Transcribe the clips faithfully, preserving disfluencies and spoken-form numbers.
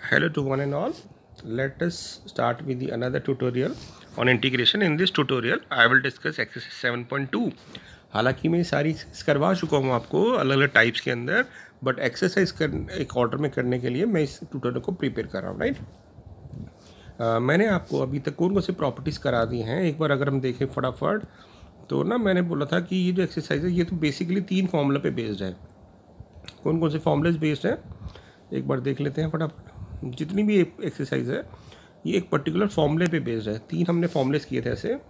Hello to one and all. Let us start with the another tutorial on integration. In this tutorial I will discuss exercise seven point two. हालांकि मैं सारी करवा चुका हूँ आपको अलग अलग टाइप्स के अंदर, बट एक्सरसाइज कर एक ऑर्डर में करने के लिए मैं इस ट्यूटोरियल को प्रिपेयर कर रहा हूँ. राइट, मैंने आपको अभी तक कौन कौन सी प्रॉपर्टीज़ करा दी हैं. एक बार अगर हम देखें फटाफट तो ना, मैंने बोला था कि ये जो एक्सरसाइज है ये तो बेसिकली तीन फॉर्मूला पे बेस्ड है. कौन कौन से फॉर्मूलेज बेस्ड हैं एक बार देख लेते हैं फटाफट. जितनी भी एक्सरसाइज है ये एक पर्टिकुलर फॉर्मूले पे बेस्ड है. तीन हमने फॉर्मूलेस किए थे ऐसे.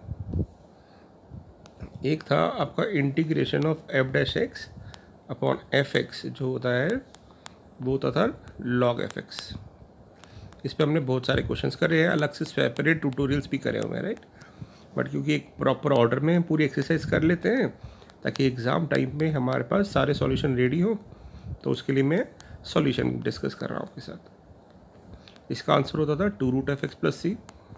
एक था आपका integration of F dash x upon F X, जो होता है वो होता था लॉग एफ एक्स. इस पे हमने बहुत सारे क्वेश्चंस करे हैं, अलग से सेपरेट ट्यूटोरियल्स भी करे हुए हैं. राइट, बट क्योंकि एक प्रॉपर ऑर्डर में पूरी एक्सरसाइज कर लेते हैं ताकि एग्ज़ाम टाइम में हमारे पास सारे सॉल्यूशन रेडी हो, तो उसके लिए मैं सॉल्यूशन डिस्कस कर रहा हूँ आपके साथ. इसका आंसर होता था two root F X plus सी.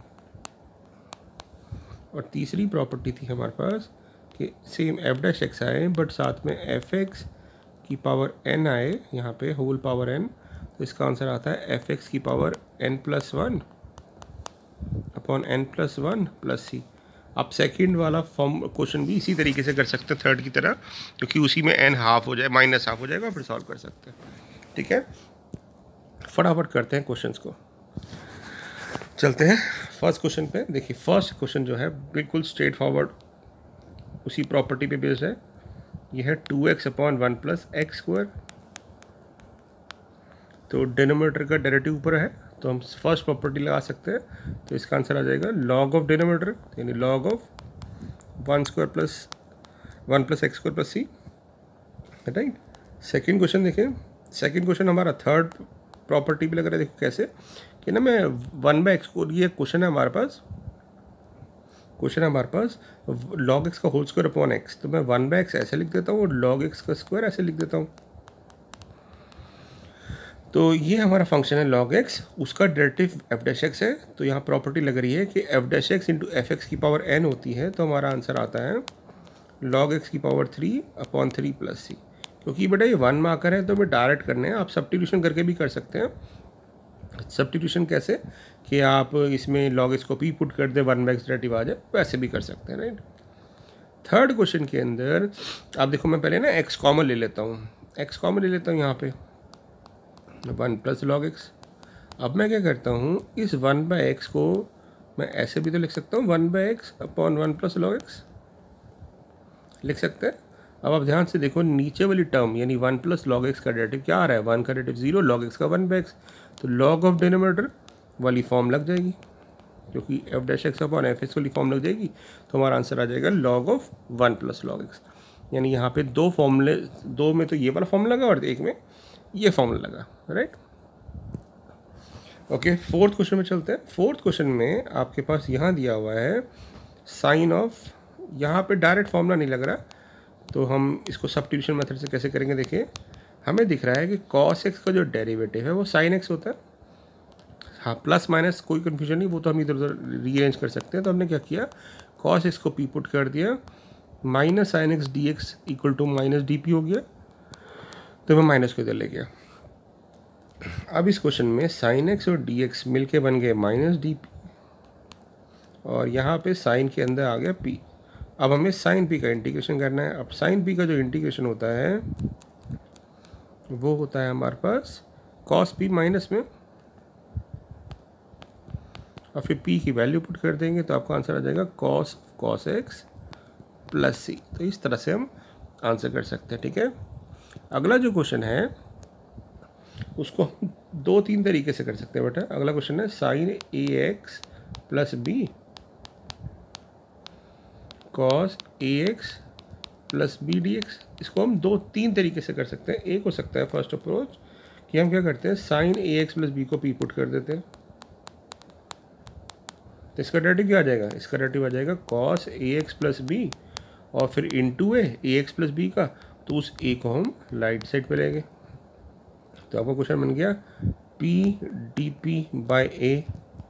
और तीसरी प्रॉपर्टी थी हमारे पास कि सेम एफ डैश एक्स आए बट साथ में एफ एक्स की पावर एन आए, यहाँ पे होल पावर एन. तो इसका आंसर आता है एफ एक्स की power N plus one upon N plus one plus C. आप सेकंड वाला फॉर्म क्वेश्चन भी इसी तरीके से कर सकते हैं थर्ड की तरह, क्योंकि उसी में एन हाफ हो जाए, माइनस हाफ हो जाएगा, फिर सॉल्व कर सकते हैं. ठीक है, फटाफट करते हैं क्वेश्चंस को. चलते हैं फर्स्ट क्वेश्चन पे. देखिए फर्स्ट क्वेश्चन जो है बिल्कुल स्ट्रेट फॉरवर्ड उसी प्रॉपर्टी पे बेस्ड है. ये है two X upon one plus x square. तो डिनोमिनेटर का डेरिवेटिव ऊपर है तो हम फर्स्ट प्रॉपर्टी लगा सकते हैं. तो इसका आंसर आ जाएगा लॉग ऑफ डिनोमिनेटर, यानी log of one square plus one plus x square plus C. Right, second question देखें. सेकेंड क्वेश्चन हमारा थर्ड प्रॉपर्टी भी लग रहा है. देखो कैसे कि ना, मैं वन बाई एक्स को, ये क्वेश्चन है हमारे पास, क्वेश्चन है हमारे पास लॉग एक्स का होल स्क्वायर अपॉन एक्स. तो मैं वन बाई एक्स ऐसे लिख देता हूँ और लॉग एक्स का स्क्वायर ऐसे लिख देता हूँ. तो ये हमारा फंक्शन है लॉग एक्स, उसका डेरिवेटिव एफ डैश एक्स है. तो यहाँ प्रॉपर्टी लग रही है कि F dash x into F x की पावर एन होती है. तो हमारा आंसर आता है लॉग एक्स की power three upon three plus C. क्योंकि बेटा ये वन मार्कर है तो हमें डायरेक्ट करने हैं. आप सब्स्टिट्यूशन करके भी कर सकते हैं. सब्स्टिट्यूशन कैसे कि आप इसमें लॉग एक्स को पी पुट कर दे, वन बाई एक्स डेरिवेटिव आ जाए, वैसे भी कर सकते हैं. राइट, थर्ड क्वेश्चन के अंदर आप देखो, मैं पहले ना एक्स कॉमन ले लेता हूँ. एक्स कॉमन ले लेता हूँ यहाँ पे वन प्लस लॉग एक्स. अब मैं क्या करता हूँ, इस वन बाई एक्स को मैं ऐसे भी तो लिख सकता हूँ, one by X upon one plus log X लिख सकते हैं. अब आप ध्यान से देखो, नीचे वाली टर्म यानी वन प्लस लॉग एक्स का डेरिवेटिव क्या आ रहा है, वन का डेरिवेटिव जीरो, लॉग एक्स का वन बाई एक्स. तो लॉग ऑफ डिनोमिनेटर वाली फॉर्म लग जाएगी, क्योंकि F dash x upon F x वाली फॉर्म लग जाएगी. तो हमारा आंसर आ जाएगा log of one plus log X. यानी यहाँ पे दो फॉर्मूले, दो में तो ये वाला फॉर्मूला लगा और एक में ये फॉर्मूला लगा. राइट, ओके, फोर्थ क्वेश्चन में चलते हैं. फोर्थ क्वेश्चन में आपके पास यहाँ दिया हुआ है साइन ऑफ, यहाँ पे डायरेक्ट फॉर्मूला नहीं लग रहा, तो हम इसको सब्स्टिट्यूशन मेथड से कैसे करेंगे. देखिए हमें दिख रहा है कि कॉस एक्स का जो डेरिवेटिव है वो साइन एक्स होता है. हाँ, प्लस माइनस कोई कन्फ्यूजन नहीं, वो तो हम इधर उधर रीअरेंज कर सकते हैं. तो हमने क्या किया, कॉस एक्स को पी पुट कर दिया, minus sine X D x equal to minus D P हो गया. तो मैं माइनस को इधर ले गया. अब इस क्वेश्चन में साइन एक्स और डी एक्स मिल के बन गए माइनस डी पी, और यहाँ पे साइन के अंदर आ गया पी. अब हमें साइन पी का इंटीग्रेशन करना है. अब साइन पी का जो इंटीग्रेशन होता है वो होता है हमारे पास कॉस पी माइनस में, और फिर पी की वैल्यू पुट कर देंगे तो आपका आंसर आ जाएगा कॉस कॉस एक्स प्लस सी. तो इस तरह से हम आंसर कर सकते हैं. ठीक है, अगला जो क्वेश्चन है उसको हम दो तीन तरीके से कर सकते हैं बेटा. अगला क्वेश्चन है sine A X plus B cos A X plus B D X. इसको हम दो तीन तरीके से कर सकते हैं. एक हो सकता है फर्स्ट अप्रोच कि हम क्या करते हैं, sine A X plus B को पी पुट कर देते हैं. तो इसका डेरिवेटिव क्या आ जाएगा, इसका डेरिवेटिव आ जाएगा cos A X plus B और फिर into A A X plus B का. तो उस ए को हम राइट साइड पे लेंगे. तो आपका क्वेश्चन बन गया P D P by A.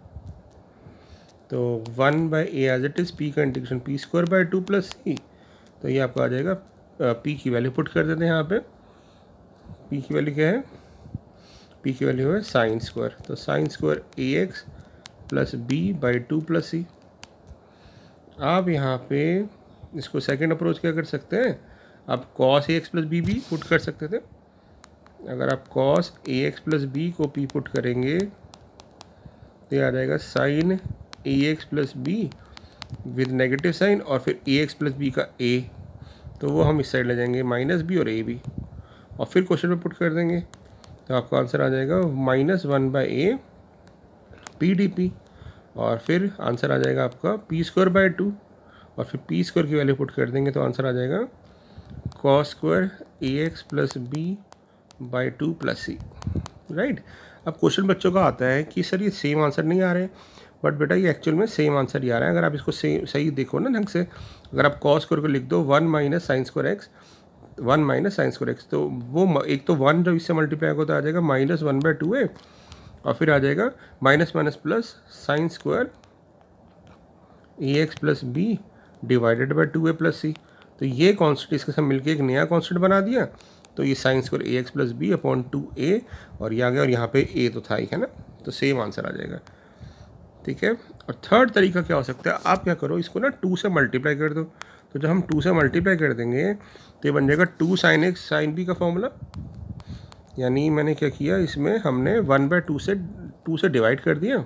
तो one by A as it is, P का integration P square by two plus सी. तो ये आपका आ जाएगा, पी की वैल्यू पुट कर देते हैं यहाँ पे. पी की वैल्यू क्या है पी की वैल्यू है साइन स्क्वायर, तो sine square A X plus B by two plus C. आप यहाँ पे इसको सेकंड अप्रोच क्या कर सकते हैं, आप cos A X plus B भी पुट कर सकते थे। अगर आप cos A X plus B को पी पुट करेंगे तो ये आ जाएगा sine A X plus B with negative sine और फिर ए एक्स प्लस बी का ए, तो वो हम इस साइड ले जाएंगे माइनस बी और ए बी, और फिर क्वेश्चन में पुट कर देंगे तो आपका आंसर आ जाएगा minus one by A P D P, और फिर आंसर आ जाएगा आपका पी स्क्वायर बाई टू, और फिर पी स्क्वायर की वैल्यू पुट कर देंगे तो आंसर आ जाएगा cos square A X plus B by two plus C, right. अब क्वेश्चन बच्चों का आता है कि सर ये सेम आंसर नहीं आ रहे, बट बेटा ये एक्चुअल में सेम आंसर ही आ रहा है। अगर आप इसको सेम सही देखो ना ढंग से, अगर आप कॉस स्क्वायर को लिख दो one minus sine square X, one minus sine square x, तो वो एक तो वन जब इससे मल्टीप्लाई होता आ जाएगा minus one by two A, और फिर आ जाएगा minus minus plus sine square A X plus B divided by two A plus सी। तो ये कॉन्स्टेंट इसके साथ मिलकर एक नया कॉन्स्टेंट बना दिया, तो ये sine square A X plus B upon two A, और ये आ गया, और यहाँ पे ए तो था ही है ना, तो सेम आंसर आ जाएगा, ठीक है। और थर्ड तरीका क्या हो सकता है, आप क्या करो इसको ना टू से मल्टीप्लाई कर दो, तो जब हम टू से मल्टीप्लाई कर देंगे तो ये बन जाएगा two sine X sine B का फॉर्मूला, यानी मैंने क्या किया इसमें हमने वन बाय टू से टू से डिवाइड कर दिया,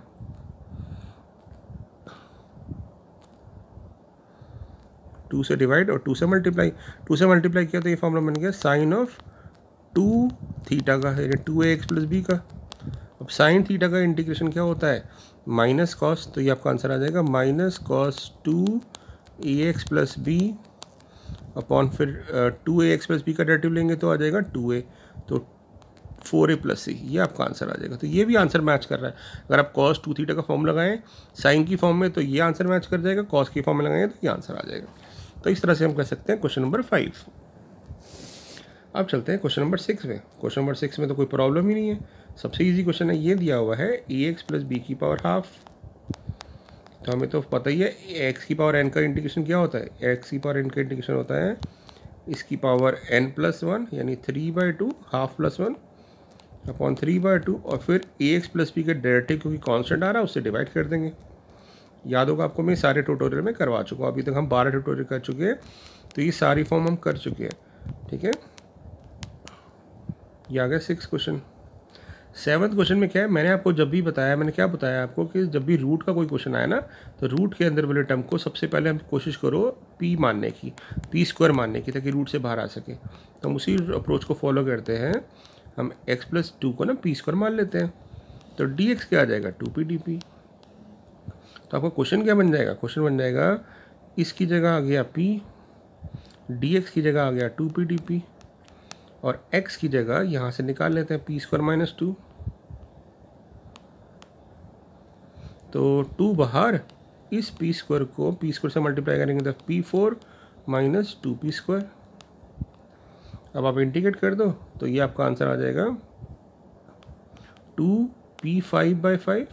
टू से डिवाइड और टू से मल्टीप्लाई, टू से मल्टीप्लाई किया तो ये फॉर्मूला बन गया साइन ऑफ टू थीटा का, यानी two A X plus B का। अब साइन थीटा का इंटीग्रेशन क्या होता है, माइनस कॉस, तो ये आपका आंसर आ जाएगा minus cos two A X plus B upon फिर two A X plus B का डेरिवेटिव लेंगे तो आ जाएगा टू ए, तो फोर ए प्लस सी, ये आपका आंसर आ जाएगा। तो ये भी आंसर मैच कर रहा है। अगर आप कॉस टू थीटा का फॉर्म लगाएं साइन की फॉर्म में तो ये आंसर मैच कर जाएगा, कॉस की फॉर्म में लगाएंगे तो ये आंसर आ जाएगा। तो इस तरह से हम कर सकते हैं क्वेश्चन नंबर फाइव। अब चलते हैं क्वेश्चन नंबर सिक्स में। क्वेश्चन नंबर सिक्स में तो कोई प्रॉब्लम ही नहीं है, सबसे इजी क्वेश्चन है। ये दिया हुआ है ए एक्स प्लस बी की पावर हाफ, तो हमें तो पता ही है एक्स की पावर एन का इंटीग्रेशन क्या होता है, एक्स की पावर एन का इंटीग्रेशन होता है इसकी पावर एन प्लस वन, यानी three by two half plus one upon three by two, और फिर ए एक्स प्लस बी का डेरिवेटिव क्योंकि कांस्टेंट आ रहा है उससे डिवाइड कर देंगे। याद होगा आपको, मैं सारे ट्यूटोरियल में करवा चुका हूँ, अभी तक हम बारह ट्यूटोरियल कर चुके हैं, तो ये सारी फॉर्म हम कर चुके हैं, ठीक है। ये आ गया सिक्स क्वेश्चन। सेवन्थ क्वेश्चन में क्या है, मैंने आपको जब भी बताया, मैंने क्या बताया आपको कि जब भी रूट का कोई क्वेश्चन आया ना, तो रूट के अंदर वाले टर्म को सबसे पहले हम कोशिश करो पी मानने की, पी स्क्वायर मानने की, ताकि रूट से बाहर आ सके। तो हम उसी अप्रोच को फॉलो करते हैं, हम एक्स प्लस टू को ना पी स्क्वायर मान लेते हैं, तो डी एक्स क्या आ जाएगा टू पी डी पी। तो आपका क्वेश्चन क्या बन जाएगा, क्वेश्चन बन जाएगा इसकी जगह आ गया पी, डी एक्स की जगह आ गया टू पी डी पी, और x की जगह यहाँ से निकाल लेते हैं पी स्क्वायर माइनस टू, तो टू बाहर, इस पी स्क्वायर को पी स्क्वायर से मल्टीप्लाई करेंगे तो P four minus two P square. अब आप इंटीग्रेट कर दो तो ये आपका आंसर आ जाएगा two P five by five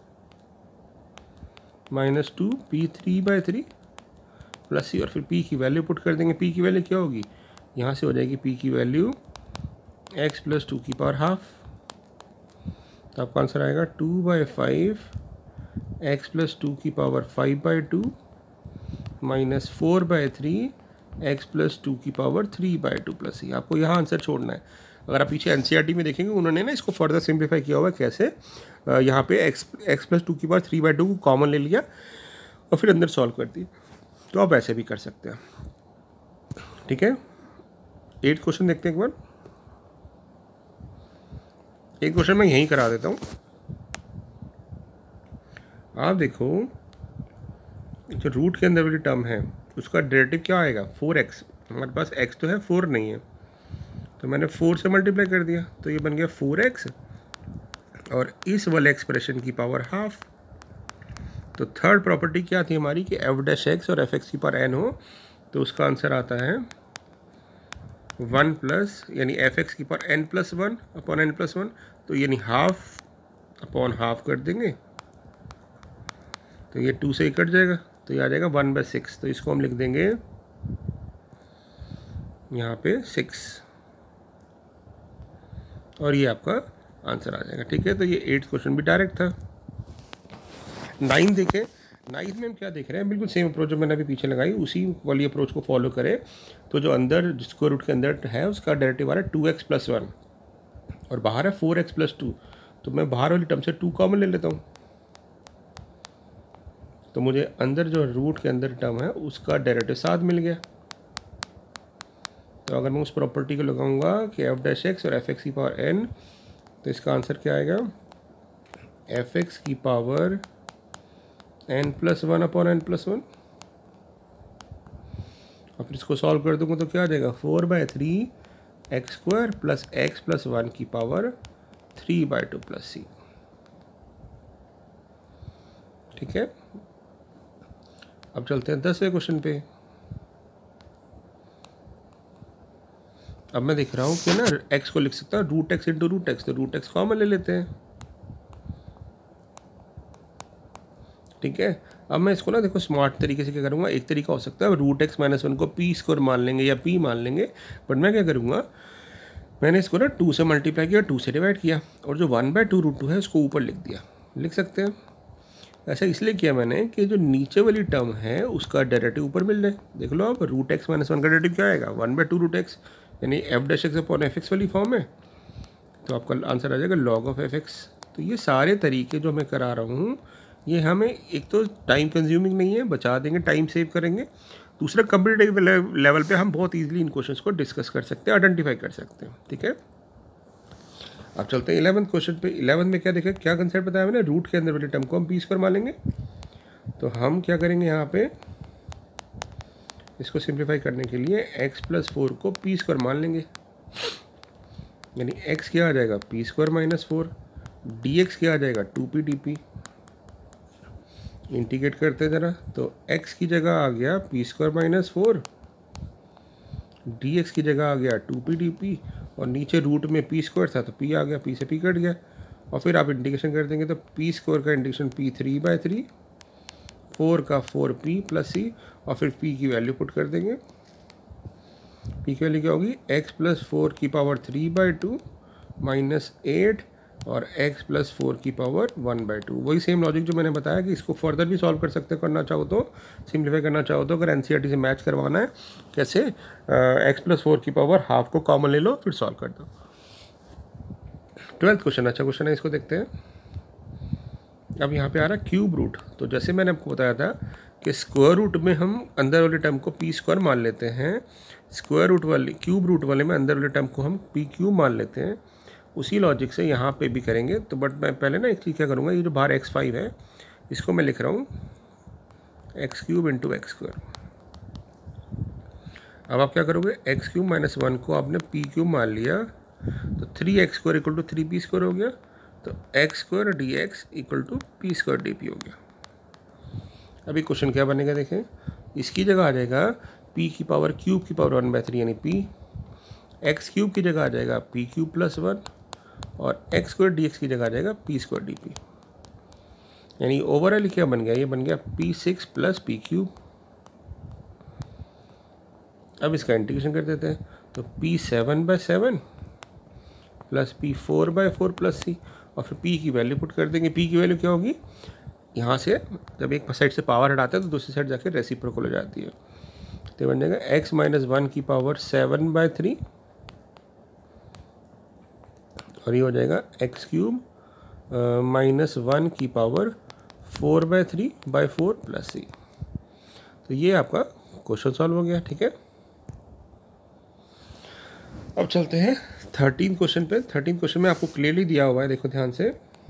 minus two P three by three plus सी, और फिर p की वैल्यू पुट कर देंगे। p की वैल्यू क्या होगी, यहाँ से हो जाएगी p की वैल्यू x प्लस टू की पावर हाफ, तो आपका आंसर आएगा two by five X plus two की power five by two minus four by three X plus two की power three by two plus C. आपको यहाँ answer छोड़ना है। अगर आप पीछे एनसीईआरटी में देखेंगे उन्होंने ना इसको फर्दर सिंप्लीफाई किया हुआ है, कैसे यहाँ पे x एक्स प्लस टू की पावर थ्री बाई टू को कॉमन ले लिया और फिर अंदर सॉल्व कर दी, तो आप ऐसे भी कर सकते हैं, ठीक है। एट क्वेश्चन देखते हैं एक बार। एक क्वेश्चन मैं यहीं करा देता हूँ। आप देखो जो रूट के अंदर वाली टर्म है उसका डेरिवेटिव क्या आएगा, फोर एक्स। हमारे पास x तो है, फोर नहीं है, तो मैंने फोर से मल्टीप्लाई कर दिया, तो ये बन गया फोर एक्स और इस वाले एक्सप्रेशन की पावर हाफ। तो थर्ड प्रॉपर्टी क्या थी हमारी कि एफ डैश एक्स और एफ एक्स की पावर एन हो, तो उसका आंसर आता है वन प्लस, यानी एफ एक्स की power N plus one upon N plus one, तो यानी हाफ अपॉन हाफ कर देंगे, तो ये टू से ही कट जाएगा, तो ये आ जाएगा वन बाई सिक्स। तो इसको हम लिख देंगे यहाँ पे सिक्स, और ये आपका आंसर आ जाएगा। ठीक है, तो ये एट्थ क्वेश्चन भी डायरेक्ट था। नाइन देखें, नाइन्थ में हम क्या देख रहे हैं, बिल्कुल सेम अप्रोच जो मैंने अभी पीछे लगाई उसी वाली अप्रोच को फॉलो करें। तो जो अंदर स्क्वायर रूट के अंदर है उसका डेरिवेटिव आ रहा है टू एक्स प्लस वन और बाहर है फोर एक्स प्लस टू, तो मैं बाहर वाली टर्म से टू कॉमन ले लेता हूँ, तो मुझे अंदर जो रूट के अंदर टर्म है उसका डेरिवेटिव साथ मिल गया। तो अगर मैं उस प्रॉपर्टी को लगाऊंगा कि एफ डैश एक्स और एफ एक्स की पावर एन, तो इसका आंसर क्या आएगा, एफ एक्स की power N plus one upon N plus one. और फिर इसको सॉल्व कर दूंगा तो क्या आ जाएगा, four by three x square plus X plus one की power three by two plus सी। ठीक है, अब चलते हैं दसवें क्वेश्चन पे। अब मैं देख रहा हूँ कि ना x को लिख सकता हूँ root X into root X, तो रूट एक्स कॉमन ले लेते हैं। ठीक है, अब मैं इसको ना देखो स्मार्ट तरीके से क्या करूँगा, एक तरीका हो सकता है रूट एक्स माइनस वन को पी स्क्वायर मान लेंगे या p मान लेंगे, बट मैं क्या करूँगा, मैंने इसको ना टू से मल्टीप्लाई किया, टू से डिवाइड किया और जो one by two root two है उसको ऊपर लिख दिया। लिख सकते हैं, ऐसा इसलिए किया मैंने कि जो नीचे वाली टर्म है उसका डेरिवेटिव ऊपर मिल जाए। देख लो आप, रूट एक्स माइनस वन का डेरिवेटिव क्या आएगा, one by two root X, यानी F dash x upon F x वाली फॉर्म है, तो आपका आंसर आ जाएगा लॉग ऑफ एफ एक्स। तो ये सारे तरीके जो मैं करा रहा हूँ ये हमें एक तो टाइम कंज्यूमिंग नहीं है, बचा देंगे, टाइम सेव करेंगे। दूसरा कंप्यूटेटिव लेवल पे हम बहुत इजीली इन क्वेश्चंस को डिस्कस कर सकते हैं, आइडेंटिफाई कर सकते हैं। ठीक है, अब चलते हैं इलेवंथ क्वेश्चन पे। इलेवंथ में क्या देखा, क्या कंसेप्ट बताया मैंने, रूट के अंदर वाली टर्म को हम पी स्क्वायर मान लेंगे। तो हम क्या करेंगे यहाँ पे, इसको सिंप्लीफाई करने के लिए x प्लस फोर को पी स्क्वायर मान लेंगे, यानी x क्या आ जाएगा, P square minus four, D X क्या आ जाएगा, two P D P. Integrate करते ज़रा, तो x की जगह आ गया P square minus four, D x की जगह आ गया टू पी डी पी, और नीचे रूट में पी स्क्वायर था तो p आ गया, p से p कट गया, और फिर आप इंटीग्रेशन कर देंगे तो पी स्क्वायर का integration P three by three, four का फोर पी प्लस सी, और फिर p की वैल्यू पुट कर देंगे। p की वैल्यू क्या होगी, x प्लस फोर की power three by two minus eight और x प्लस फोर की पावर वन बाई टू। वही सेम लॉजिक जो मैंने बताया कि इसको फर्दर भी सॉल्व कर सकते हैं, करना चाहो तो, सिंप्लीफाई करना चाहो तो, अगर एनसीईआरटी से मैच करवाना है कैसे, x प्लस फोर की पावर हाफ को कॉमन ले लो फिर सॉल्व कर दो। ट्वेल्थ क्वेश्चन अच्छा क्वेश्चन है, इसको देखते हैं। अब यहाँ पे आ रहा है क्यूब रूट, तो जैसे मैंने आपको बताया था कि स्क्वायर रूट में हम अंदर वाले टर्म को पी स्क्वायर मान लेते हैं, स्क्वायर रूट वाले क्यूब रूट वाले में अंदर वाले टर्म को हम पी क्यूब मान लेते हैं। उसी लॉजिक से यहाँ पे भी करेंगे। तो बट मैं पहले ना एक चीज़ क्या करूँगा, ये जो बाहर एक्स फाइव है इसको मैं लिख रहा हूँ x cube into x square. अब आप क्या करोगे, एक्स क्यूब माइनस वन को आपने पी क्यूब मान लिया, तो three x square equal to three p square हो गया, तो x square d x equal to P square d P हो गया। अभी क्वेश्चन क्या बनेगा देखें, इसकी जगह आ जाएगा p की पावर क्यूब की पावर वन बाई थ्री यानी p, एक्स क्यूब की जगह आ जाएगा p क्यूब प्लस वन, और एक्स स्क्वायर डी एक्स की जगह आ जाएगा पी स्क्वायर डी पी। यानी ओवरऑल क्या बन गया, ये बन गया p six plus p cube. अब इसका इंटीग्रेशन कर देते हैं, तो p seven by seven plus p four by four plus सी, और फिर p की वैल्यू पुट कर देंगे। p की वैल्यू क्या होगी, यहाँ से जब एक साइड से पावर हटाते हैं तो दूसरी साइड जाके रेसिप्रोकल हो जाती है, तो बन जाएगा x माइनस वन की पावर सेवन बाई थ्री, और ये हो जाएगा एक्स क्यूब माइनस वन की power four by three by four plus सी। तो ये आपका क्वेश्चन सॉल्व हो गया। ठीक है, अब चलते हैं थर्टीन क्वेश्चन पे। थर्टीन क्वेश्चन में आपको क्लियरली दिया हुआ है, देखो ध्यान से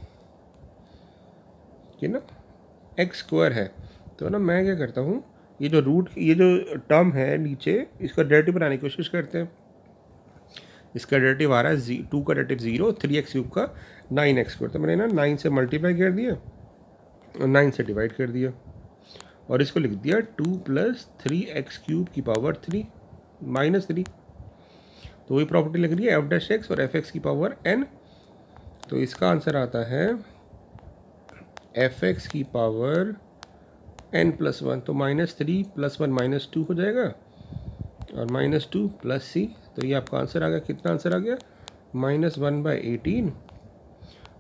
कि ना एक्स स्क्वायर है, तो ना मैं क्या करता हूँ, ये जो रूट ये जो टर्म है नीचे इसका डेरिवेटिव बनाने की कोशिश करते हैं। इसका डेरिवेटिव आ रहा है जी टू का derivative zero, three x cube का नाइन एक्स स्क्वायर, तो मैंने ना नाइन से मल्टीप्लाई कर दिया और नाइन से डिवाइड कर दिया, और इसको लिख दिया two plus three x cube की पावर थ्री माइनस थ्री। तो वही प्रॉपर्टी लग रही है एफ डैश एक्स और एफ एक्स की पावर एन, तो इसका आंसर आता है एफ एक्स की पावर एन प्लस वन, तो minus three plus one minus two हो जाएगा, और माइनस टू प्लस सी, तो ये आपका आंसर आ गया। कितना आंसर आ गया, minus one by eighteen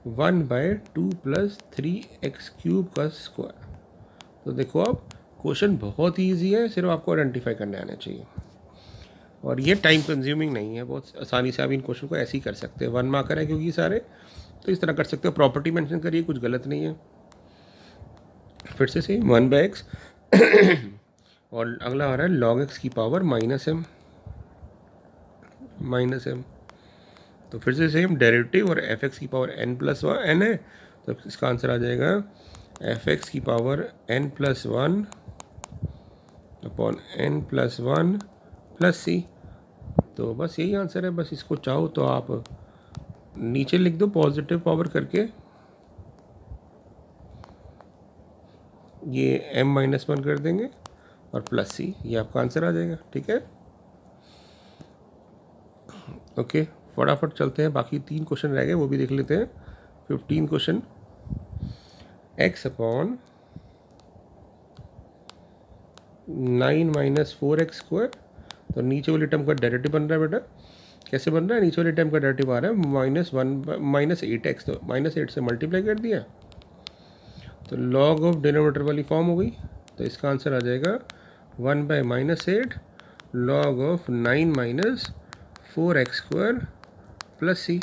one by two plus three x cube का स्क्वायर। तो देखो आप, क्वेश्चन बहुत ही ईजी है, सिर्फ आपको आइडेंटिफाई करने आने चाहिए और ये टाइम कंज्यूमिंग नहीं है, बहुत आसानी से आप इन क्वेश्चन को ऐसे ही कर सकते हैं। वन मार्कर है क्योंकि सारे, तो इस तरह कर सकते हो। प्रॉपर्टी मेंशन करिए, कुछ गलत नहीं है। फिर से सही, वन बाई एक्स और अगला आ रहा है लॉग एक्स की power minus m minus m. तो फिर से सेम डेरिवेटिव और एफ एक्स की power N plus one n है, तो इसका आंसर आ जाएगा एफ एक्स की power N plus one upon N plus one plus सी। तो बस यही आंसर है। बस इसको चाहो तो आप नीचे लिख दो पॉजिटिव पावर करके, ये एम माइनस वन कर देंगे और प्लस सी, ये आपका आंसर आ जाएगा। ठीक है, ओके, फटाफट चलते हैं, बाकी तीन क्वेश्चन रह गए वो भी देख लेते हैं। Fifteen question, x upon nine minus four x square. तो नीचे वाली टर्म का डेरिवेटिव बन रहा है बेटा, कैसे बन रहा है? नीचे वाली टर्म का डेरिवेटिव आ रहा है minus one minus eight x, तो माइनस एट से मल्टीप्लाई कर दिया तो लॉग ऑफ डिनोमिनेटर वाली फॉर्म हो गई। तो इसका आंसर आ जाएगा one by minus eight log of nine minus four x square plus सी।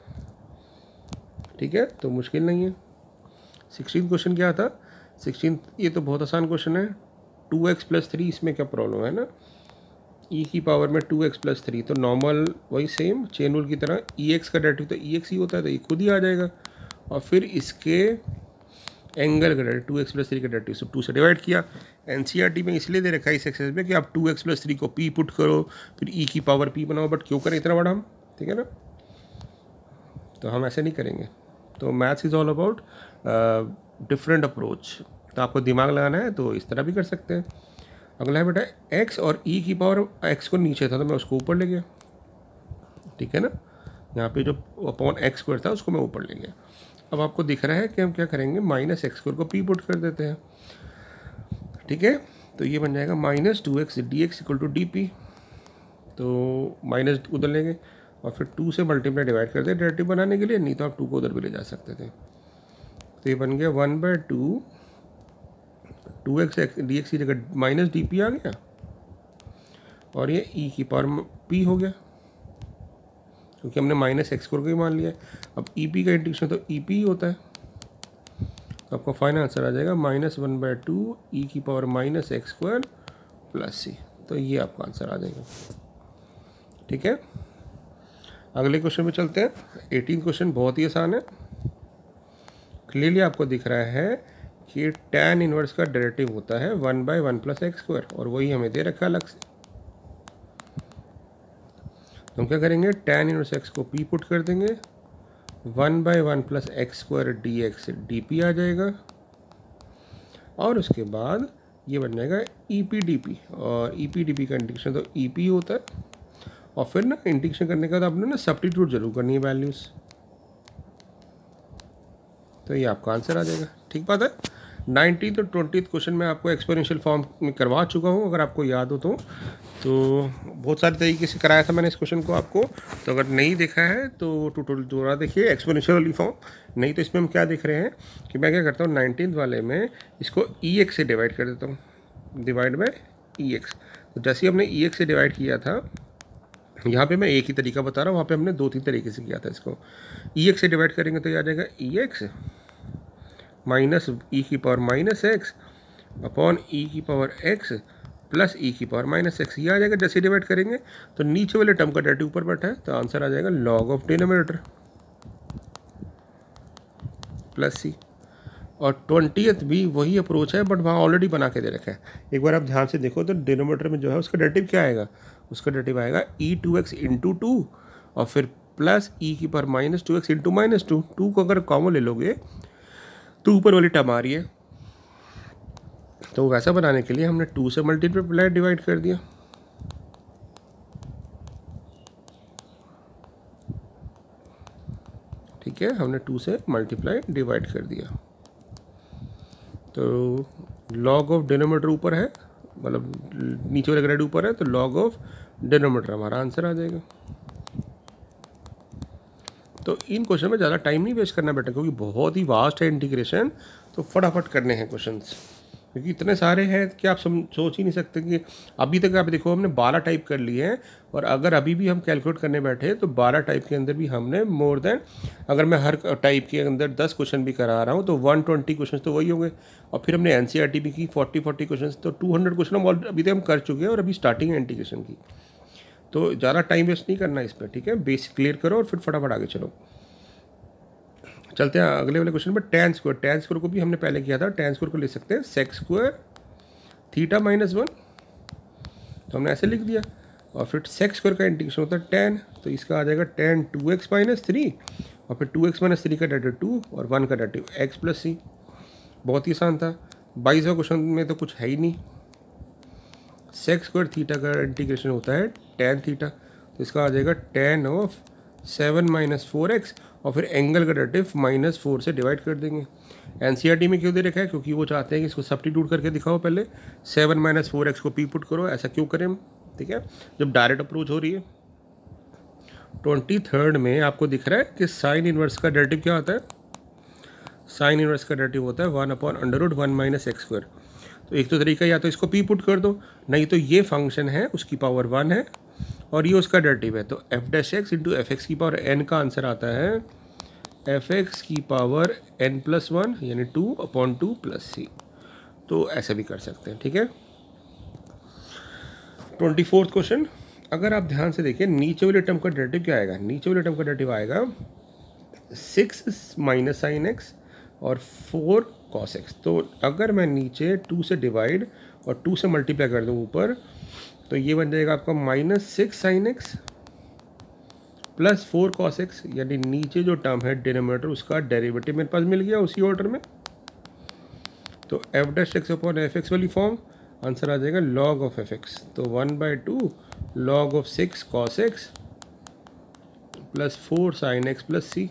ठीक है, तो मुश्किल नहीं है। सिक्सटीन क्वेश्चन क्या था? सिक्सटीन, ये तो बहुत आसान क्वेश्चन है। टू एक्स प्लस थ्री, इसमें क्या प्रॉब्लम है ना, ई की पावर में टू एक्स प्लस थ्री, तो नॉर्मल वही सेम चेन रूल की तरह ई एक्स का डेरिवेटिव तो ई एक्स ही होता है, तो ये खुद ही आ जाएगा। और फिर इसके एंगल का derivative two x plus three का डेरिवेटिव सब टू से डिवाइड किया। एनसीईआरटी में इसलिए दे रखा है इस एक्सरसाइज में कि आप टू एक्स प्लस थ्री को पी पुट करो, फिर ई की पावर पी बनाओ, बट क्यों करें इतना बड़ा हम? ठीक है ना, तो हम ऐसे नहीं करेंगे। तो maths is all about different approach, तो आपको दिमाग लगाना है तो इस तरह भी कर सकते हैं। अगला है बेटा x और e की पावर, x को नीचे था तो मैं उसको ऊपर ले गया। ठीक है ना, यहाँ पे जो अपॉन एक्स स्क्वायर था उसको मैं ऊपर ले गया। अब आपको दिख रहा है कि हम क्या करेंगे, माइनस एक्स स्क्वायर को p पुट कर देते हैं। ठीक है, तो ये बन जाएगा minus two x D x equal to d p. तो माइनस उधर लेंगे और फिर टू से मल्टीप्लाई डिवाइड कर दें डेरिवेटिव बनाने के लिए, नहीं तो आप टू को उधर भी ले जा सकते थे। तो ये बन गया one by two two x D x की जगह माइनस डी पी आ गया और ये ई की पावर पी हो गया क्योंकि हमने माइनस एक्स स्क्वायर को ही मान लिया है। अब ई पी का इंटीग्रेशन तो ई पी होता है, तो आपका फाइनल आंसर आ जाएगा minus one by two e की power minus x square plus सी। तो ये आपका आंसर आ जाएगा। ठीक है, अगले क्वेश्चन में चलते हैं। एटीन क्वेश्चन बहुत ही आसान है। क्लियरली आपको दिख रहा है कि tan इनवर्स का डेरिवेटिव होता है one by one plus x square, और वही हमें दे रखा है अलग से। तो हम क्या करेंगे, tan इनवर्स एक्स को p पुट कर देंगे, one by one plus x square d x d p आ जाएगा, और उसके बाद ये बन जाएगा ई पी डी पी, और ई पी डी पी का इंटीग्रेशन तो ई पी होता है। और फिर ना इंटीग्रेशन करने के बाद आपने ना सब्स्टिट्यूट जरूर करनी है वैल्यूज़, तो ये आपका आंसर आ जाएगा। ठीक बात है। नाइनटीन और ट्वेंटी क्वेश्चन में आपको एक्सपोनेंशियल फॉर्म में करवा चुका हूँ, अगर आपको याद हो तो तो बहुत सारे तरीके से कराया था मैंने इस क्वेश्चन को आपको। तो अगर नहीं देखा है तो ट्यूटोरियल दोबारा देखिए, एक्सपोनेंशियल वाली फॉर्म। नहीं तो इसमें हम क्या देख रहे हैं कि मैं क्या करता हूँ, नाइनटीन वाले में इसको ई एक्स से डिवाइड कर देता हूँ, डिवाइड बाई ई एक्स। तो जैसे ही हमने ई एक्स से डिवाइड किया था, यहाँ पे मैं एक ही तरीका बता रहा हूँ, वहाँ पे हमने दो तीन तरीके से किया था इसको। ई एक्स से डिवाइड करेंगे तो ये आ जाएगा ई एक्स माइनस ई की power minus x upon e की पावर एक्स प्लस ई की पावर माइनस एक्स, ये आ जाएगा। जैसे डिवाइड करेंगे तो नीचे वाले टर्म का डेरिवेटिव ऊपर बैठा है, तो आंसर आ जाएगा लॉग ऑफ डिनोमिनेटर प्लस सी। और ट्वेंटियथ भी वही अप्रोच है, बट वहाँ ऑलरेडी बना के दे रखा है। एक बार आप ध्यान से देखो तो डिनोमिनेटर में जो है उसका डेरिवेटिव क्या आएगा, उसका डेरिवेटिव आएगा e two x into two और फिर प्लस ई की power minus two x into minus two. Two को अगर कॉमन ले लोगे तो ऊपर वाली टर्म आ रही है, तो वैसा बनाने के लिए हमने टू से मल्टीप्लाई डिवाइड कर दिया। ठीक है, हमने टू से मल्टीप्लाई डिवाइड कर दिया। तो लॉग ऑफ डिनोमिनेटर ऊपर है, मतलब नीचे वाले ग्रेड ऊपर है, तो लॉग ऑफ डिनोमिनेटर हमारा आंसर आ जाएगा। तो इन क्वेश्चन में ज़्यादा टाइम नहीं वेस्ट करना बेटा, क्योंकि बहुत ही वास्ट है इंटीग्रेशन, तो फटाफट करने हैं क्वेश्चंस, क्योंकि इतने सारे हैं कि आप सम सोच ही नहीं सकते कि अभी तक आप देखो हमने बारह टाइप कर लिए हैं, और अगर अभी भी हम कैलकुलेट करने बैठे तो बारह टाइप के अंदर भी हमने मोर देन, अगर मैं हर टाइप के अंदर दस क्वेश्चन भी करा रहा हूँ तो वन ट्वेंटी क्वेश्चन तो वही हो गए, और फिर हमने N C E R T भी की फोर्टी फोर्टी क्वेश्चन, तो टू हंड्रेड क्वेश्चन हम अभी तक हम कर चुके हैं, और अभी स्टार्टिंग है इंटीग्रेशन की, तो ज़्यादा टाइम वेस्ट नहीं करना इस पर, ठीक है। बेसिक क्लियर करो और फिर फटाफट आगे चलो। चलते हैं अगले वाले क्वेश्चन पर। टेन स्क्वायर, टेन स्क्वायर को भी हमने पहले किया था, टेन स्क्वायर को ले सकते हैं sec square theta minus one, तो हमने ऐसे लिख दिया, और फिर सेक स्क्वायर का इंटीग्रेशन होता है टेन, तो इसका आ जाएगा tan two x minus three, और फिर टू एक्स माइनस थ्री का डेरिवेटिव टू और वन का डेरिवेटिव एक्स प्लस सी। बहुत ही आसान था। बाईसवा क्वेश्चन में तो कुछ है ही नहीं। सेक स्क्वायर थीटा का इंटीग्रेशन होता है टेन थीटा, तो इसका आ जाएगा tan of seven minus four x, और फिर एंगल का डेरिवेटिव माइनस फोर से डिवाइड कर देंगे। एनसीईआरटी में क्यों दे रखा है, क्योंकि वो चाहते हैं कि इसको सब्स्टिट्यूट करके दिखाओ, पहले सेवन माइनस फोर एक्स को पी पुट करो, ऐसा क्यों करें हम, ठीक है, जब डायरेक्ट अप्रोच हो रही है। ट्वेंटी थर्ड में आपको दिख रहा है कि साइन इनवर्स का डेरिवेटिव क्या होता है, साइन इनवर्स का डेरिवेटिव होता है one upon under root one minus x square. तो एक तो तरीका या तो इसको पी पुट कर दो, नहीं तो ये फंक्शन है उसकी पावर वन है और ये उसका डेरिवेटिव है, तो f dash x into F x की पावर एन का आंसर आता है एफ एक्स की पावर एन प्लस वन, यानी टू अपॉन टू प्लस सी। तो ऐसे भी कर सकते हैं, ठीक है। ट्वेंटी फोर्थ क्वेश्चन, अगर आप ध्यान से देखिए नीचे वाले टर्म का डेरिवेटिव क्या आएगा, नीचे वाले टर्म का डेरिवेटिव आएगा सिक्स माइनस साइन एक्स और फोर कॉस एक्स। तो अगर मैं नीचे टू से डिवाइड और टू से मल्टीप्लाई कर दूँ ऊपर, तो ये बन जाएगा आपका minus six sine x plus four cos x, यानी नीचे जो टर्म है डिनोमिनेटर उसका डेरिवेटिव मेरे पास मिल गया उसी ऑर्डर में। तो f dash x upon F x वाली फॉर्म, आंसर आ जाएगा लॉग ऑफ एफ एक्स, तो one by two log of six cos x plus four sine x plus सी,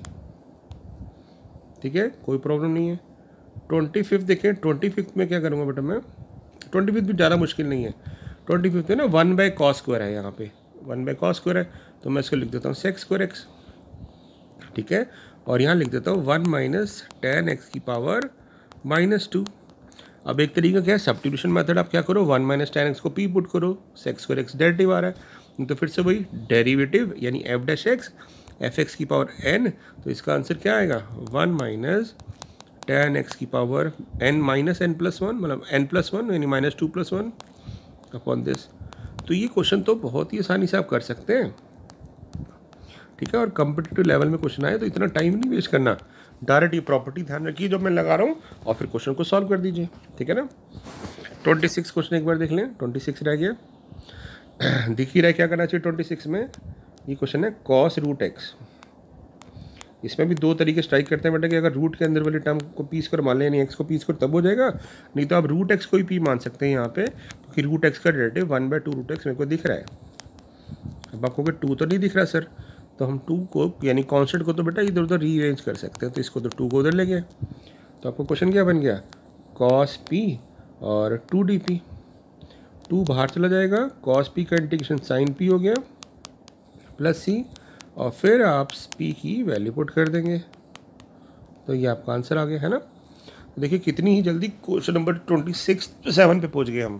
ठीक है, कोई प्रॉब्लम नहीं है। ट्वेंटी फिफ्थ देखें, ट्वेंटी फिफ्थ में क्या करूँगा बेटा मैं, ट्वेंटी फिफ्थ भी ज़्यादा मुश्किल नहीं है। ट्वेंटी फिफ्थ में ना वन बाई कॉस स्क्वायर है, यहाँ पे वन बाई कॉस स्क्वायर है, तो मैं इसको लिख देता हूँ सेक्स स्क्वायर एक्स, ठीक है, और यहाँ लिख देता हूँ वन माइनस टेन एक्स की पावर माइनस टू। अब एक तरीका क्या है, सब्स्टिट्यूशन मेथड, आप क्या करो वन माइनस टेन एक्स को पी पुट करो, सेक्स स्क्वायर एक्स डेरिवेटिव आ रहा है, तो फिर से वही डेरिवेटिव यानी F dash x f x की पावर एन, तो इसका आंसर क्या आएगा वन माइनस टेन एक्स की power n minus n plus one, मतलब एन प्लस वन यानी minus two plus one upon this. तो ये क्वेश्चन तो बहुत ही आसानी से आप कर सकते हैं, ठीक है, और कम्पिटिटिव लेवल में क्वेश्चन आए तो इतना टाइम नहीं वेस्ट करना, डायरेक्ट ये प्रॉपर्टी ध्यान रखिए जो मैं लगा रहा हूँ और फिर क्वेश्चन को सॉल्व कर दीजिए, ठीक है ना। ट्वेंटी सिक्स क्वेश्चन एक बार देख लें, ट्वेंटी सिक्स रह गया, दिख ही रहा है क्या करना चाहिए ट्वेंटी सिक्स में। ये क्वेश्चन है कॉस रूट एक्स, इसमें भी दो तरीके स्ट्राइक करते हैं बेटा कि अगर रूट के अंदर वाले टर्म को पी स्क्वायर मान लें यानी एक्स को पी स्क्वायर तब हो जाएगा, नहीं तो आप रूट एक्स को ही पी मान सकते हैं यहाँ पे, क्योंकि रूट एक्स का derivative one by two root x मेरे को दिख रहा है। अब आपको टू तो नहीं दिख रहा सर, तो हम टू को यानी कॉन्स्टेंट को तो बेटा इधर उधर रीअरेंज कर सकते हैं, तो इसको तो टू को उधर ले गए, तो आपको क्वेश्चन क्या बन गया कॉस पी और टू डी पी, टू बाहर चला जाएगा, कॉस पी का इंटीग्रेशन साइन पी हो गया प्लस सी, और फिर आप पी की वैल्यू पुट कर देंगे, तो ये आपका आंसर आ गया है ना। तो देखिए कितनी ही जल्दी question number twenty six seven पे पहुंच गए हम।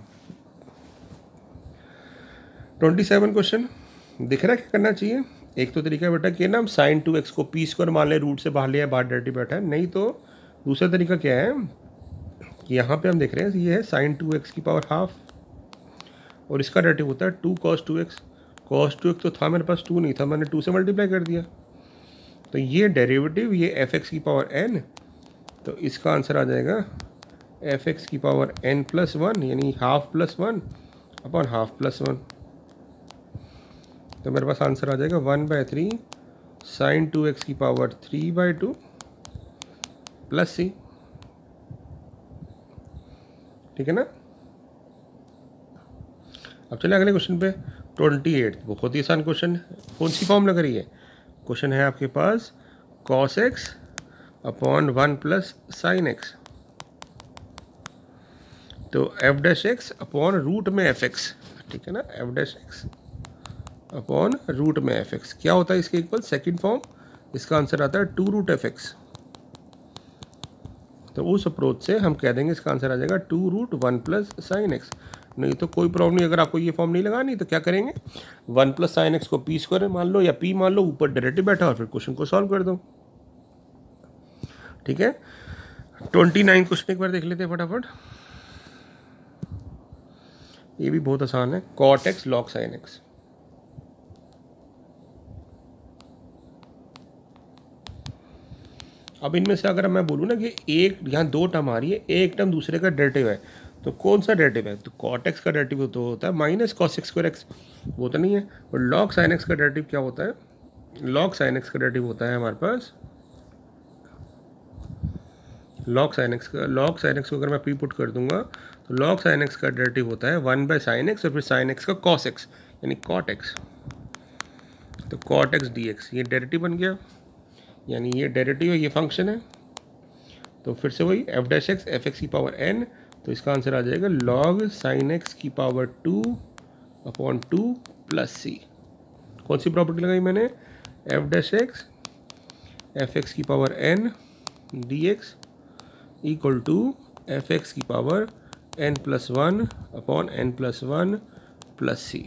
ट्वेंटी सेवन क्वेश्चन दिख रहा है क्या करना चाहिए, एक तो तरीका बेटा कि ना हम साइन टू एक्स को पी स्क्वायर मान लें, रूट से बाहर लिया बाहर डेरिवेटिव बैठा है, नहीं तो दूसरा तरीका क्या है कि यहाँ पे हम देख रहे हैं ये है साइन टू एक्स की पावर हाफ और इसका डेरिवेटिव होता है two cos two x, cos two x तो था मेरे पास, टू नहीं था, मैंने टू से मल्टीप्लाई कर दिया, तो ये डेरिवेटिव ये एफ एक्स की पावर एन, तो इसका आंसर आ जाएगा एफ एक्स की पावर एन प्लस वन, यानी half plus one upon half plus one, तो मेरे पास आंसर आ जाएगा one by three sine two x की power three by two plus सी, ठीक है ना। अब चले अगले क्वेश्चन पे, ट्वेंटी एट, बहुत ही आसान क्वेश्चन है, कौन सी फॉर्म लग रही है, क्वेश्चन है आपके पास cos x upon one plus sine x, तो f dash x upon root में एफ एक्स, ठीक है ना, f dash x upon root में एफ एक्स क्या होता है इसके इक्वल सेकेंड फॉर्म, इसका आंसर आता है टू रूट एफ एक्स। तो उस अप्रोच से हम कह देंगे इसका आंसर आ जाएगा two root one plus sine x. नहीं तो कोई प्रॉब्लम नहीं, अगर आपको ये फॉर्म नहीं लगानी तो क्या करेंगे, वन प्लस साइन एक्स को पी स्क्वायर मान लो या पी मान लो, ऊपर डेरिवेटिव बैठा और फिर क्वेश्चन को सॉल्व कर दो। ठीक है, ट्वेंटी नाइन क्वेश्चन एक बार देख लेते हैं फटाफट। ये भी बहुत आसान है, cot x log sine x. अब इनमें से अगर मैं बोलूँ ना कि एक यहाँ दो टर्म आ रही है, एक टर्म दूसरे का डेरिवेटिव है, तो कौन सा डेरिवेटिव है, तो कॉट एक्स का डेरिवेटिव तो होता है minus cos x square x, वो तो नहीं है। और लॉग साइन एक्स का डेरिवेटिव क्या होता है, लॉग साइन एक्स का डेरिवेटिव होता है हमारे पास, लॉग साइन एक्स का, लॉग साइन एक्स को अगर मैं पी पुट कर दूंगा तो लॉग साइन एक्स का डेरिवेटिव होता है वन बाय साइन एक्स और फिर साइन एक्स का कॉस एक्स यानी कॉट एक्स। तो कॉट एक्स डी एक्स ये डेरिवेटिव बन गया, यानी ये डेरिवेटिव है, ये फंक्शन है। तो फिर से वही f dash x f x की पावर एन, तो इसका आंसर आ जाएगा लॉग साइन एक्स की power two upon two plus c. कौन सी प्रॉपर्टी लगाई मैंने, f dash x f x की power n d x equal to f x की power N plus one upon N plus one plus c.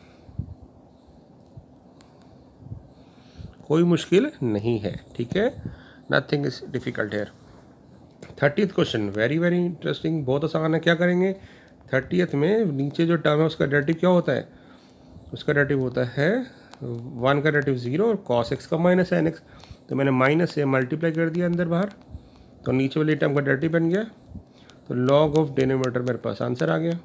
कोई मुश्किल नहीं है, ठीक है, nothing is difficult here. Thirtieth question very very interesting, बहुत आसान है। क्या करेंगे, थर्टीथ में नीचे जो टर्म है उसका डेरिवेटिव क्या होता है, उसका डेरिवेटिव होता है वन का डेरिवेटिव जीरो और कॉस एक्स का माइनस साइन एक्स। तो मैंने माइनस से मल्टीप्लाई कर दिया अंदर बाहर, तो नीचे वाली टर्म का डेरिवेटिव बन गया। तो लॉग ऑफ डिनोमिनेटर मेरे पास आंसर आ गया।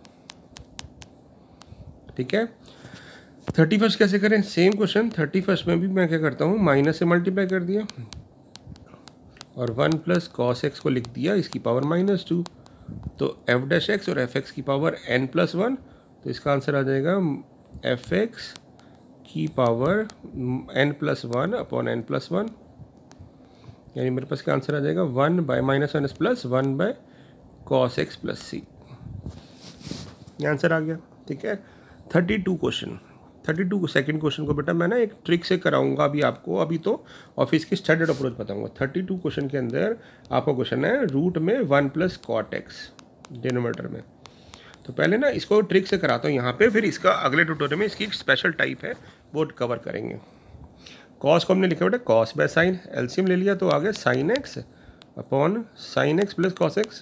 ठीक है, थर्टी फर्स्ट कैसे करें, सेम क्वेश्चन। थर्टी फर्स्ट में भी मैं क्या करता हूँ, माइनस से मल्टीप्लाई कर दिया और वन प्लस कॉस एक्स को लिख दिया इसकी पावर माइनस टू। तो एफ डैश एक्स और एफ एक्स की पावर एन प्लस वन, तो इसका आंसर आ जाएगा एफ एक्स की power N plus one upon N plus one, यानी मेरे पास क्या आंसर आ जाएगा one by minus one plus one by cos x plus c. ये आंसर आ गया। ठीक है, thirty two question, thirty two second question को बेटा मैं ना एक ट्रिक से कराऊंगा अभी आपको, अभी तो ऑफिस की स्टैंडर्ड अप्रोच बताऊंगा। थर्टी टू क्वेश्चन के अंदर आपका क्वेश्चन है रूट में one plus cot x denominator में। तो पहले ना इसको ट्रिक से कराता हूँ यहाँ पे, फिर इसका अगले ट्यूटोरियल में इसकी एक स्पेशल टाइप है वो कवर करेंगे। कॉस को हमने लिखा बेटा कॉस बाय साइन, एलसीएम ले लिया तो आ गया sine x upon sine x plus cos x.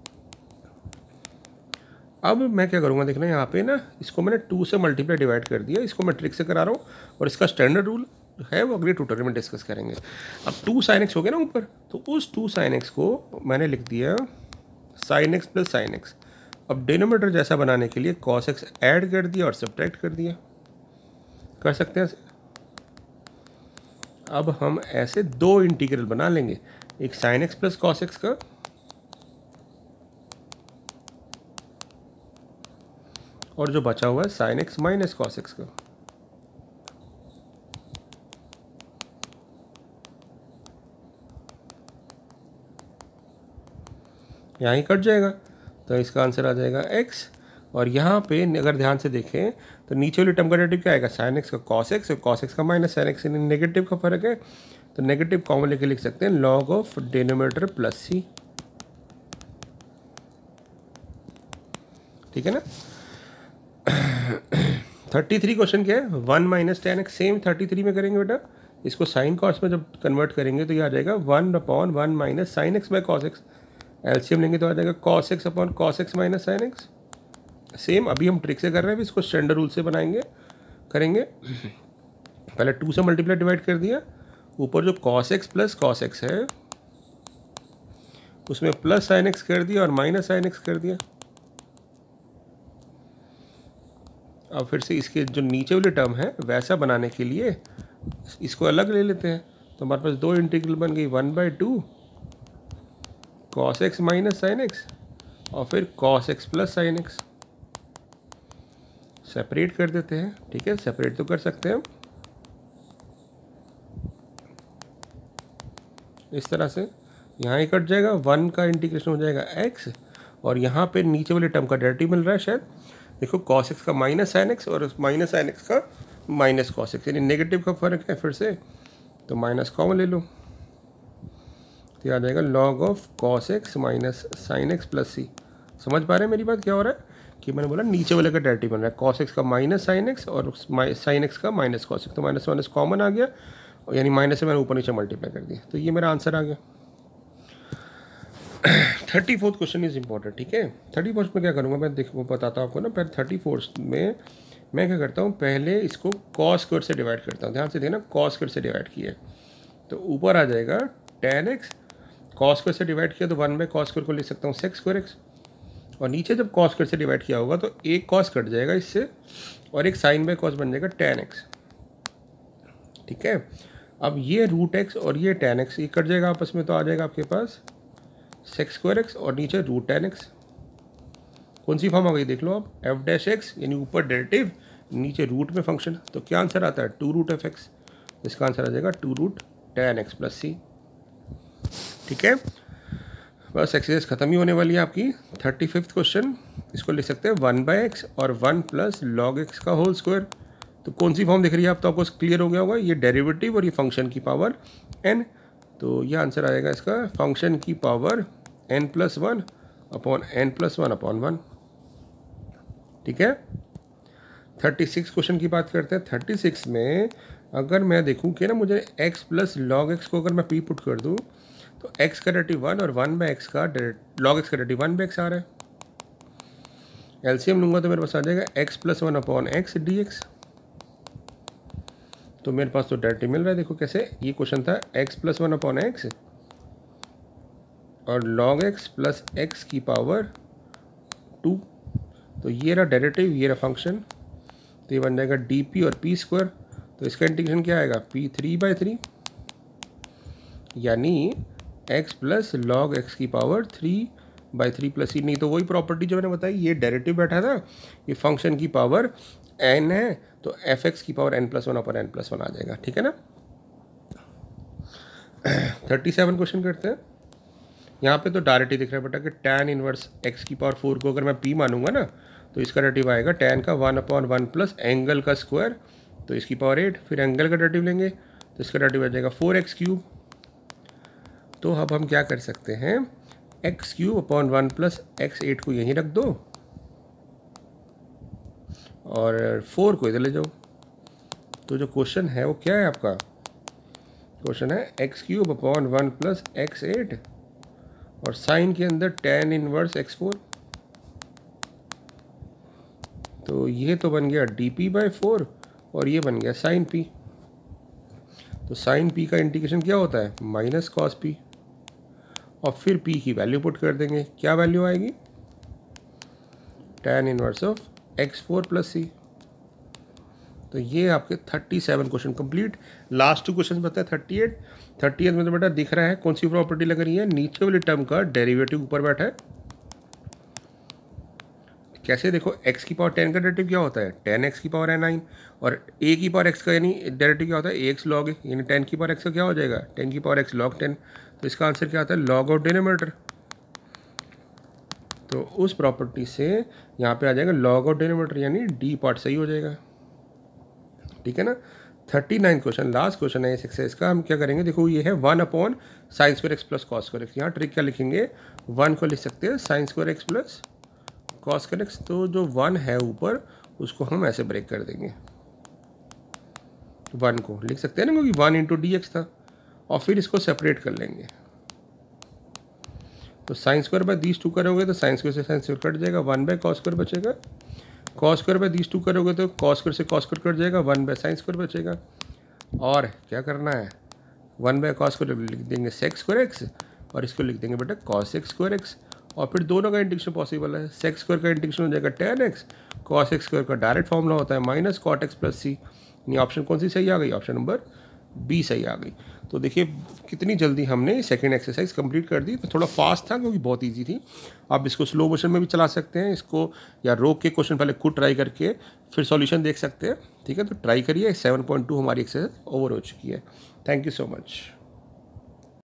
अब मैं क्या करूँगा, देखना यहाँ पे ना इसको मैंने टू से मल्टीप्लाई डिवाइड कर दिया, इसको मैं ट्रिक से करा रहा हूँ और इसका स्टैंडर्ड रूल है वो अगले ट्यूटोरियल में डिस्कस करेंगे। अब टू साइन एक्स हो गया ना ऊपर, तो उस टू साइन एक्स को मैंने लिख दिया sine x plus sine x. अब डिनोमिनेटर जैसा बनाने के लिए कॉस एक्स ऐड कर दिया और सब्ट्रैक्ट कर दिया, कर सकते हैं ऐसे। अब हम ऐसे दो इंटीग्रल बना लेंगे, एक sine x plus cos x का और जो बचा हुआ है sine x minus cos x का। यहाँ ही कट जाएगा, तो इसका आंसर आ जाएगा x। और यहाँ पे अगर ध्यान से देखें तो नीचे वाली टर्म का डेरिवेटिव क्या आएगा, साइन एक्स का कॉस एक्स और कॉस एक्स का माइनस साइन एक्स, नेगेटिव का फर्क है तो नेगेटिव कॉमन लेके लिख सकते हैं लॉग ऑफ डिनोमिनेटर प्लस सी। ठीक है ना। थर्टी थ्री क्वेश्चन क्या है, one minus tan x, same thirty three में करेंगे बेटा। इसको साइन कॉस में जब कन्वर्ट करेंगे तो ये आ जाएगा one upon one minus sine x by cos x. LCM लेंगे तो आ जाएगा cos x upon cos x minus sine x. Same अभी हम ट्रिक से कर रहे हैं, इसको स्टैंडर्ड रूल से बनाएंगे करेंगे। पहले टू से मल्टीप्लाई डिवाइड कर दिया, ऊपर जो cos x plus cos x है उसमें प्लस साइन एक्स कर दिया और माइनस साइन एक्स कर दिया। अब फिर से इसके जो नीचे वाली टर्म है वैसा बनाने के लिए इसको अलग ले लेते हैं, तो हमारे पास दो इंटीग्रल बन गई, one by two cos x minus sine x और फिर cos x plus sine x. Separate कर देते हैं, ठीक है, सेपरेट तो कर सकते हैं हम इस तरह से। यहाँ ही कट जाएगा, वन का इंटीग्रेशन हो जाएगा एक्स और यहाँ पे नीचे वाले टर्म का डेरिवेटिव मिल रहा है शायद, देखो कॉस एक्स का माइनस साइन एक्स और माइनस साइन एक्स का माइनस कॉस एक्स, यानी नेगेटिव का फर्क है फिर से, तो माइनस कॉमन ले लो, तो आ जाएगा log of cos x minus sine x plus c. समझ पा रहे हैं मेरी बात? क्या हो रहा है कि मैंने बोला नीचे वाले का डेरिवेटिव बन रहा है, कॉस एक्स का माइनस साइन एक्स और साइन एक्स का माइनस कॉस एक्स, तो माइनस माइनस कॉमन आ गया, यानी माइनस से मैंने ऊपर नीचे मल्टीप्लाई कर दिया, तो ये मेरा आंसर आ गया। Thirty fourth question is important, ठीक है। थर्टी फोर्थ में क्या करूँगा मैं, देखो बताता हूँ आपको ना। पहले थर्टी फोर्थ में मैं क्या करता हूँ, पहले इसको कॉस स्क्वायर से डिवाइड करता हूँ। ध्यान से देखना, कॉस स्क्वायर से डिवाइड किया तो ऊपर आ जाएगा टेन एक्स, कॉस स्क्वायर से डिवाइड किया तो वन बाई कॉस स्क्वायर को लिख सकता हूँ सेक स्क्वायर एक्स, और नीचे जब कॉस स्क्वायर से डिवाइड किया होगा तो एक कॉस कट जाएगा इससे और एक साइन बाई कॉस बन जाएगा टेन एक्स, ठीक है। अब ये रूट एक्स और ये टेन एक्स ये कट जाएगा आपस में, तो आ जाएगा आपके पास सेक स्क्वायर एक्स और नीचे रूट टेन एक्स। कौन सी फॉर्म आ गई देख लो आप, एफ डैश एक्स यानी ऊपर डेरिवेटिव नीचे रूट में फंक्शन, तो क्या आंसर आता है टू रूट एफ एक्स, इसका आंसर आ जाएगा two root tan x plus सी, ठीक है। बस एक्सरसाइज खत्म ही होने वाली है आपकी। थर्टी फिफ्थ क्वेश्चन, इसको लिख सकते हैं वन बाई एक्स और वन प्लस लॉग एक्स का होल स्क्वायर। तो कौन सी फॉर्म दिख रही है आप, तो आपको क्लियर हो गया होगा, ये डेरिवेटिव और ये फंक्शन की पावर एन, तो ये आंसर आएगा इसका फंक्शन की power N plus one upon N plus one upon one, ठीक है। थर्टी सिक्स क्वेश्चन की बात करते हैं। थर्टी सिक्स में अगर मैं देखूं कि ना मुझे x प्लस लॉग एक्स को अगर मैं p पुट कर दूं तो x का डेरिवेटिव वन और वन बाई एक्स का लॉग एक्स का डेरिवेटिव वन बाई एक्स आ रहा है। एलसीएम लूंगा तो मेरे पास आ जाएगा x plus one upon x D x, तो मेरे पास तो डेरिवेटिव मिल रहा है। देखो कैसे, ये क्वेश्चन था x plus one upon x और लॉग एक्स प्लस एक्स की पावर टू, तो ये रहा डेरिवेटिव, ये रहा फंक्शन, तो ये बन जाएगा डी पी और पी स्क्वायर, तो इसका इंटीग्रेशन क्या आएगा पी थ्री बाई थ्री, यानी x प्लस लॉग एक्स की power three by three plus c. नहीं तो वही प्रॉपर्टी जो मैंने बताई, ये डेरिवेटिव बैठा था, ये फंक्शन की पावर n है तो एफ एक्स की power n plus one upon N plus one आ जाएगा, ठीक है ना। थर्टी सेवन क्वेश्चन करते हैं। यहाँ पे तो डायरेक्ट ही दिख रहा है बेटा कि tan इनवर्स x की पावर फोर को अगर मैं p मानूंगा ना तो इसका डेरिवेटिव आएगा tan का one upon one plus angle का स्क्वायर, तो इसकी पावर एट, फिर एंगल का डेरिवेटिव लेंगे तो इसका डेरिवेटिव आ जाएगा फोर एक्स क्यूब। तो अब हम क्या कर सकते हैं, x cube upon one plus x eight को यहीं रख दो और फोर को इधर ले जाओ। तो जो क्वेश्चन है वो क्या है आपका, क्वेश्चन है x cube upon one plus x eight और साइन के अंदर टेन इनवर्स एक्स फोर, तो ये तो बन गया डी पी बाई फोर और ये बन गया साइन पी। तो साइन पी का इंटीग्रेशन क्या होता है, माइनस कॉस पी, और फिर पी की वैल्यू पुट कर देंगे, क्या वैल्यू आएगी, tan inverse of x four plus सी। तो ये आपके thirty seven question complete. Last two question बताए थर्टी एट। थर्टी एट में तो बेटा दिख रहा है कौन सी प्रॉपर्टी लग रही है, नीचे वाली टर्म का डेरिवेटिव ऊपर बैठा है। कैसे, देखो x की पावर टेन का डेरिवेटिव क्या होता है, टेन एक्स की पावर है नाइन, और a की पावर x का यानी डेरिवेटिव क्या होता है, एक्स लॉग, यानी टेन की पावर x का क्या हो जाएगा, टेन की पावर x लॉग टेन, तो इसका आंसर क्या आता है लॉग ऑफ डिनोमिनेटर। तो उस प्रॉपर्टी से यहाँ पे आ जाएगा लॉग ऑफ डिनोमिनेटर, यानी डी पार्ट सही हो जाएगा, ठीक है ना। Thirty nine question, last question है इस एक्सरसाइज का। हम क्या करेंगे, देखो ये है one upon sine square x plus cos square x. यहाँ ट्रिक क्या लिखेंगे, वन को लिख सकते हैं sine square x plus cos square x, तो जो वन है ऊपर उसको हम ऐसे ब्रेक कर देंगे, वन को लिख सकते हैं ना, क्योंकि वन इंटू डी एक्स था, और फिर इसको सेपरेट कर लेंगे। तो sine square by these two करोगे तो साइन स्क्वायर से साइन स्क्वायर कट जाएगा, वन बाय कॉस स्क्वायर बचेगा, cos square by these two करोगे तो कॉस स्क्वायर से कॉस स्क्वायर कट जाएगा, वन बाय साइन स्क्वायर बचेगा। और क्या करना है, वन बाय कॉस स्क्वायर लिख देंगे सेक स्क्वायर एक्स और इसको लिख देंगे बेटा कॉस एक्स स्क्वायर एक्स, और फिर दोनों का इंटीग्रेशन पॉसिबल है। सेक स्क्वायर का इंटीग्रेशन हो जाएगा tan x, cos x square का डायरेक्ट फॉर्मूला होता है minus cot x plus c. यानी ऑप्शन कौन सी सही आ गई, ऑप्शन नंबर बी सही आ गई। तो देखिए कितनी जल्दी हमने सेकंड एक्सरसाइज कंप्लीट कर दी। तो थोड़ा फास्ट था क्योंकि बहुत इजी थी। आप इसको स्लो मोशन में भी चला सकते हैं, इसको या रोक के क्वेश्चन पहले खुद ट्राई करके फिर सॉल्यूशन देख सकते हैं, ठीक है। तो ट्राई करिए। सेवन पॉइंट टू हमारी एक्सरसाइज ओवर हो चुकी है। Thank you so much.